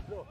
So.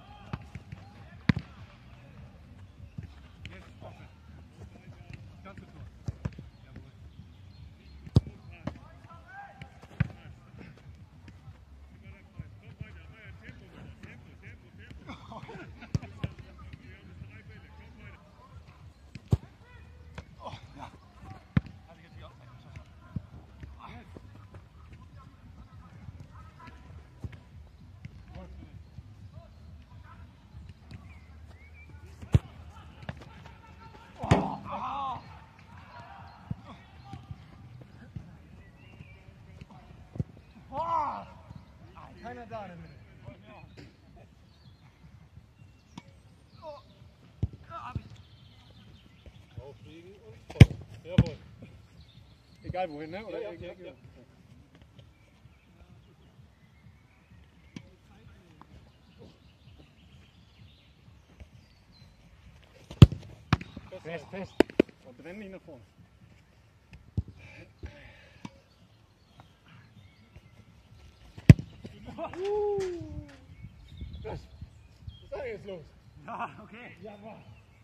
Keiner da in der Mitte. Aufliegen und voll. Jawohl. Egal wohin, ne? Oder ja. Fest, fest. Und renn nicht nach vorne. Was ist da jetzt los? Ja, okay. Ja, war.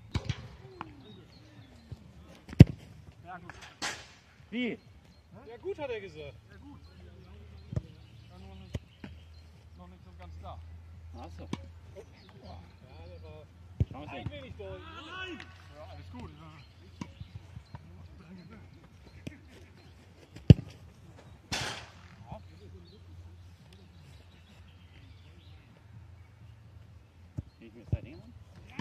Ja, gut. Wie? Ja, gut, hat er gesagt. Ja, gut. Ja, nur noch nicht so ganz klar. Achso. Ja, der war Schauen ein wenig deutlich. Ja, alles gut. Ja. Ich mir Zeit nehmen.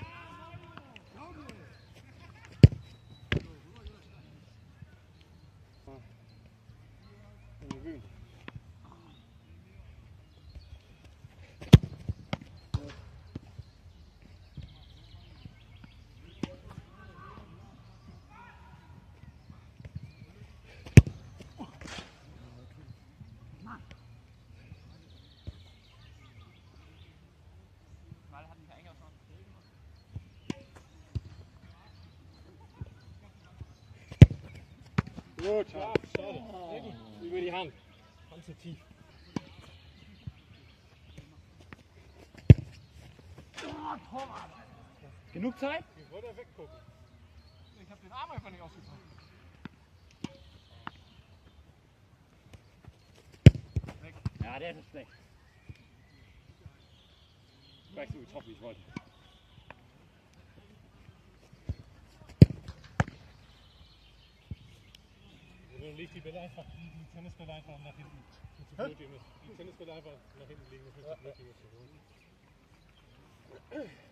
Gut, schade. Sehr gut. Über die Hand. Hand zu tief. Genug Zeit? Ich wollte weggucken. Ich habe den Arm einfach nicht ausgepackt. Weg. Ja, der ist schlecht. Gleich so getroffen, wie ich wollte. Dann legt die Bälle einfach, die Tennisbälle einfach nach hinten. Die Tennisbälle einfach nach hinten legen, das ist nicht nötig.